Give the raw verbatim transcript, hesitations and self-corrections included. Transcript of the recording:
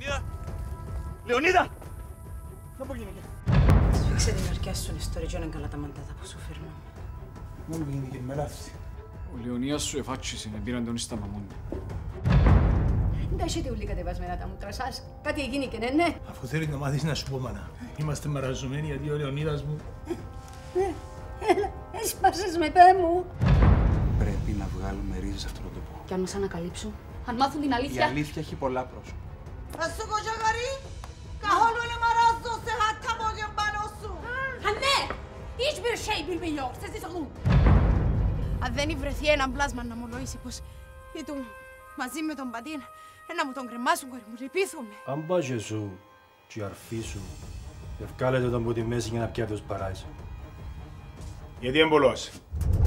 Λεωνίδα! Λεωνίδα! Να πω γίνηκε. Σφίξε την αρκιά σου ιστορία και καλά τα μαντάτα που σου φέρνω. Μόνο γίνηκε με λάθη. Ο Λεωνίας σου εφάτσισε, με πήραν τον στα μαμόνια. Δεν έχετε όλοι κατεβασμένα τα μούτρα σας. Κάτι έγινε και ναι, ναι. Αφού θέλει να μάθεις να σου πω, μάνα. Είμαστε μαραζωμένοι γιατί ο Λεωνίδας μου... Έλα, έσπασες με πέ μου. Πρέπει να βγάλουμε ρίζες αυτόν τον τόπο. Κι αν μας ανακαλύψουν. Αν μάθουν την αλήθεια... Η αλήθεια έχει πολλά πρόσωπα. Ας σου κοτσακαρί, καθόλου είναι μαράζω σε χάτα μόγεν πάνω σου. Ανέ! Hiçbir şey bilmiyor. Sessiz olun. Αν δεν βρεθεί έναν πλάσμα να μου νοήσει πως ήτουν μαζί με τον πατήν, να μου τον κρεμάσουν, κορί μου, λυπήθομαι. Αν πας και σου και η αρφή σου, ευκάλετε τον από τη μέση για να πιάτε ως παράισα. Γιατί εμπολώσει.